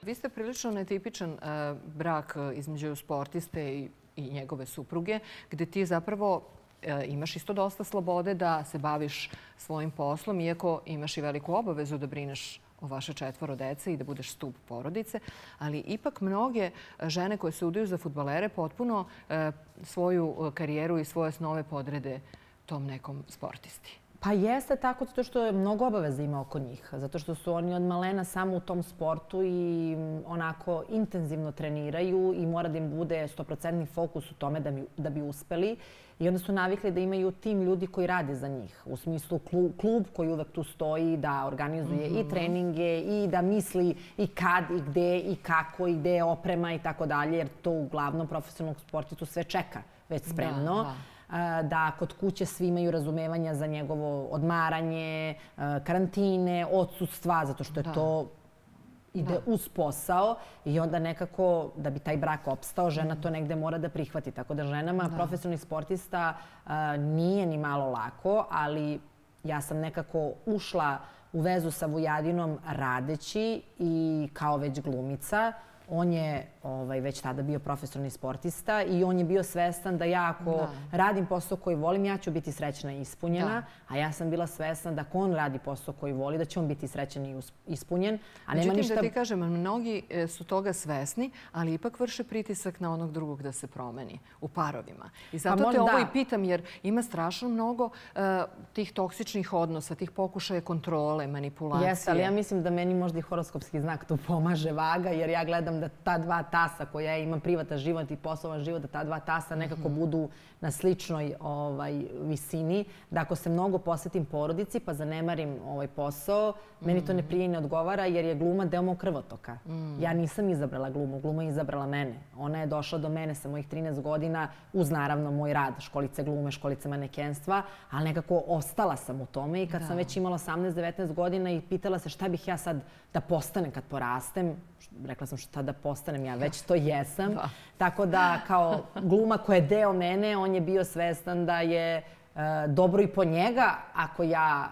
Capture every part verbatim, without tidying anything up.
Vi ste prilično netipičan brak između sportiste i i njegove supruge, gde ti zapravo imaš isto dosta slobode da se baviš svojim poslom, iako imaš i veliku obavezu da brineš o vaše četvoro dece i da budeš stup porodice. Ali ipak mnoge žene koje se udaju za fudbalere potpuno svoju karijeru i svoje snove podrede tom nekom sportisti. Pa jeste tako, zato što je mnogo obaveza ima oko njih. Zato što su oni od malena samo u tom sportu i onako intenzivno treniraju i mora da im bude stoprocentni fokus u tome da bi uspeli. I onda su navikli da imaju tim ljudi koji rade za njih. U smislu klub koji uvek tu stoji, da organizuje i treninge i da misli i kad i gde i kako i gde je oprema i tako dalje. Jer to uglavnom profesionalnog sportistu sve čeka već spremno. Da kod kuće svi imaju razumevanja za njegovo odmaranje, karantine, odsustva, zato što je to ide uz posao i onda nekako da bi taj brak opstao, žena to negde mora da prihvati. Tako da ženama profesionalnih sportista nije ni malo lako, ali ja sam nekako ušla u vezu sa Vujadinom radeći i kao već glumica. On je već tada bio profesionalni sportista i on je bio svestan da ja ako radim posao koji volim, ja ću biti srećna i ispunjena. A ja sam bila svesna da ako on radi posao koji voli, da će on biti srećan i ispunjen. Međutim, da ti kažem, mnogi su toga svesni, ali ipak vrše pritisak na onog drugog da se promeni u parovima. I zato te ovo i pitam, jer ima strašno mnogo tih toksičnih odnosa, tih pokušaja kontrole, manipulacije. Jeste, ali ja mislim da meni možda i horoskopski znak tu pomaže, vaga, jer ja gledam da ta dva tasa koja imam privatan život i poslovan život, da ta dva tasa nekako budu na sličnoj visini. Da ako se mnogo posvetim porodici pa zanemarim ovaj posao, meni to ne prije i ne odgovara jer je gluma deo mog krvotoka. Ja nisam izabrala glumu, gluma je izabrala mene. Ona je došla do mene sa mojih trinaest godina uz naravno moj rad, školice glume, školice manekenstva, ali nekako ostala sam u tome i kad sam već imala osamnaest devetnaest godina i pitala se šta bih ja sad da postanem kad porastem, rekla sam šta da postanem, ja već to jesam. Tako da kao gluma koja je deo mene, on je bio svestan da je dobro i po njega ako ja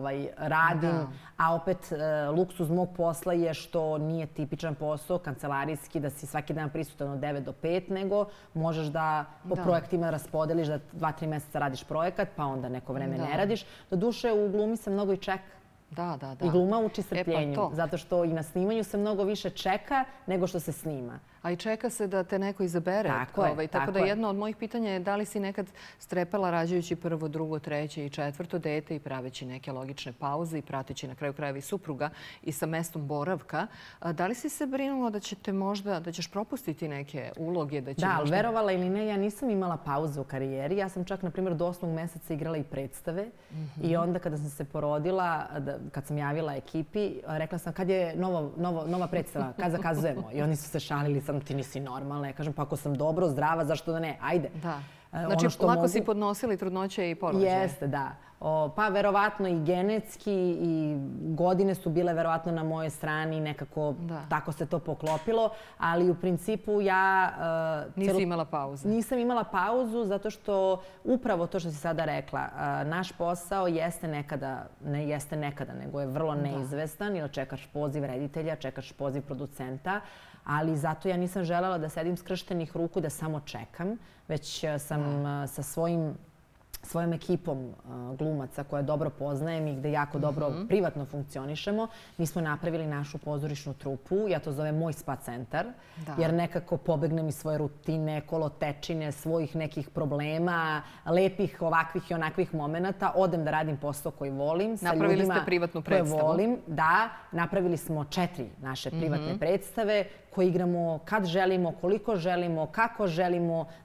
radim, a opet luksuz mog posla je što nije tipičan posao, kancelarijski, da si svaki dan prisutan od devet do pet, nego možeš da po projektima raspodeliš da dva tri meseca radiš projekat, pa onda neko vreme ne radiš. Doduše, u glumi se mnogo i čeka. Da, da, da. I gluma uči strpljenju, zato što i na snimanju se mnogo više čeka nego što se snima. A i čeka se da te neko izabere. Tako je. Tako da jedno od mojih pitanja je da li si nekad strepela rađajući prvo, drugo, treće i četvrto dete i praveći neke logične pauze i prateći na kraju krajeva i supruga i sa mestom boravka. Da li si se brinula da ćete možda, da ćeš propustiti neke uloge? Da, ali verovala ili ne, ja nisam imala pauze u karijeri. Ja sam čak, na primjer, do osmog meseca igrala i predstave. I onda kada sam se porodila, kad sam javila ekipi, rekla sam kad je nova predstava, kad zakazujemo. I oni su se šalili, sam ti nisi normalna. Ja kažem, pa ako sam dobro, zdrava, zašto da ne? Ajde. Da. Znači, lako si podnosili trudnoće i porođaje. Jeste, da. Pa verovatno i genetski i godine su bile verovatno na mojoj strani, nekako tako se to poklopilo, ali u principu ja... Nisi imala pauzu? Nisam imala pauzu zato što upravo to što si sada rekla, naš posao jeste nekada, ne jeste nekada, nego je vrlo neizvestan, jer čekaš poziv reditelja, čekaš poziv producenta, ali zato ja nisam želela da sedim skrštenih ruku, da samo čekam, već sam sa svojim svojom ekipom glumaca koje dobro poznajem i gde jako dobro privatno funkcionišemo, mi smo napravili našu pozorišnu trupu. Ja to zovem moj spa centar, jer nekako pobegnem iz svoje rutine, kolotečine, svojih nekih problema, lepih ovakvih i onakvih momenata. Odem da radim posao koji volim. Napravili ste privatnu predstavu? Da, napravili smo četiri naše privatne predstave koje igramo kad želimo, koliko želimo, kako želimo,